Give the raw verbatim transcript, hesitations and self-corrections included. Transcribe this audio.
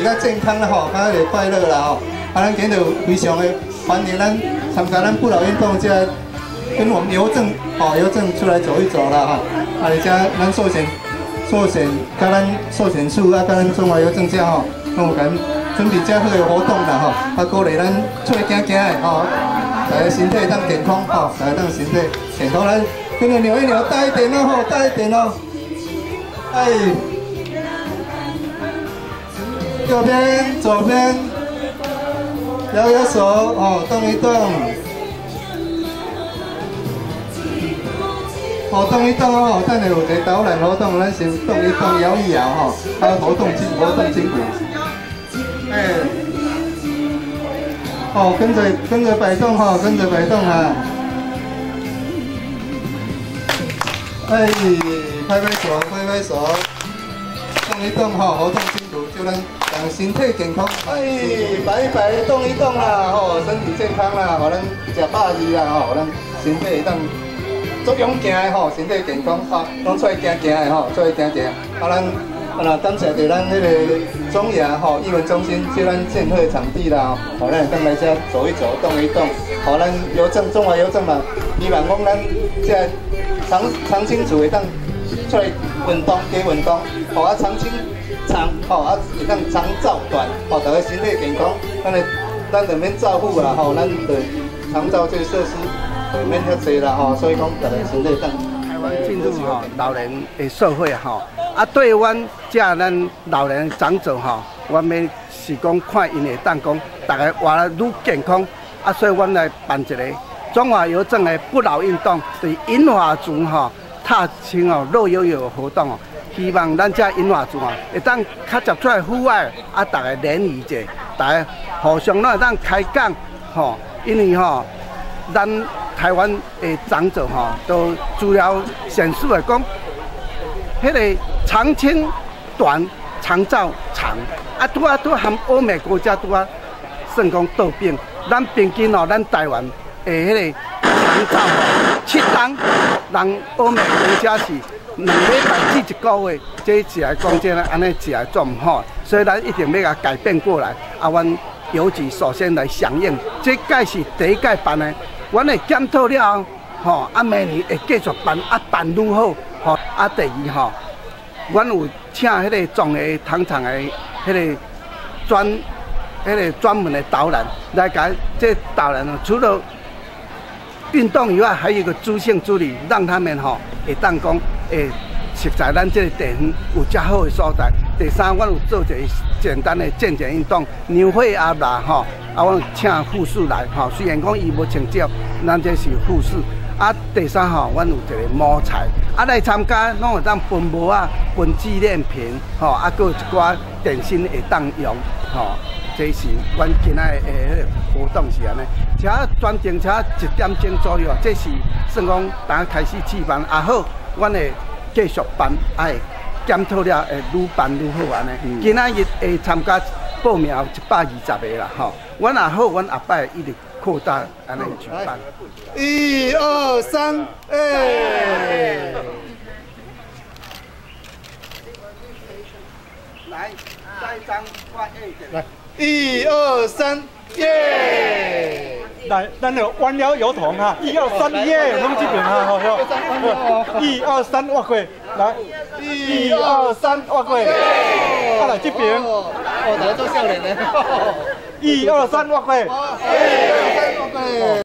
较健康啦吼，较会快乐啦吼。啊，咱今日非常的欢迎咱参加咱不老运动，这跟我们邮政吼邮政出来走一走啦吼。啊，而且咱寿险寿险，甲咱寿险处啊，甲咱中华邮政这吼，拢有甲准备遮好的活动啦吼，啊，鼓励咱出来行行的吼，大家身体当健康吼，大家当身体健康，咱跟着扭一扭，大一点哦吼，大一点哦，哎。 右边、左边，摇摇手哦，动一动，哦，动一动哦，等下有一个导览活动，咱先动一动，摇一摇哈，还有活动筋、活动筋骨，哎，哦，跟着跟着摆动哈，跟着摆动哈，哎，拍拍手，拍拍手，动一动哈，活动筋骨，就咱。 让身体健康，哎，摆一摆，动一动啦，吼，身体健康啦，互咱食饱字啦，吼，咱身体会当做勇行的吼，身体健康啊，拢出来行行的吼，出来行行。啊，咱啊啦，感谢着咱迄个中亚吼艺文中心借咱建好的场地啦，吼，咱会当来遮走一走，动一动，吼，咱邮政中华邮政嘛，希望讲咱这长长青组会当出来运动，加运动，吼啊长青。 长吼啊，会当长照短，吼，大家身体健康，咱个咱就免照顾啦，吼，咱就长照这个设施就免遐济啦，吼，所以讲大家身体当。台湾进入吼老人的社会吼，啊，对阮这咱老人长者吼，阮要是讲看因会当讲，大家活得愈健康，啊，所以阮来办一个中华邮政的不老运动，对银华族吼踏青哦乐悠悠的活动哦。 希望咱这银华族啊，会当较接出来户外，啊，大家联谊者，大家互相拢会当开讲，吼，因为吼，咱台湾的长者吼，都主要显示来讲，迄个长青短，长照长，啊，拄啊拄含欧美国家拄啊，算讲倒并，咱平均哦，咱台湾的迄个长照吼，七档，人欧美国家是。 两礼拜至一个月，这一来讲，这安尼一来做唔好，所以咱一定要甲改变过来。啊，阮邮局首先来响应，这届是第一届办的，阮会检讨了后，吼，啊明年会继续办，啊办愈好，吼，啊第二吼，阮有请迄个综合糖厂的迄个专，迄个专门的导览来甲这导览哦，除了 运动以外，还有一个助兴之旅，让他们吼会当讲会熟悉咱这个地方有遮好的所在。第三，我有做一个简单的健健运动，牛血压啦吼，啊，我请护士来吼，虽然讲伊无穿照，咱这是护士。啊，第三吼，阮有一个摸彩，啊来参加，拢会当分帽啊，分纪念品，吼，啊，搁有一寡点心会当用，吼。 这是阮今仔的迄个活动是安尼，车专程车一点钟左右，这是算讲大家开始试办，也好，阮会继续办，哎，检讨了会愈办愈好安尼。嗯、今仔日会参加报名有一百二十个啦，吼，阮也好，阮下摆一直扩大安尼举办。 一二三，哎！ 来，下一张画 A 的。来。 一二三，耶！ 来，咱就弯腰摇头哈，一二三，耶！拢这边哈，好好。一二三，挖过来，一二三，挖过。啊，来这边。 哦，大家做笑脸呢。 一二三，挖过。 一二三，挖过。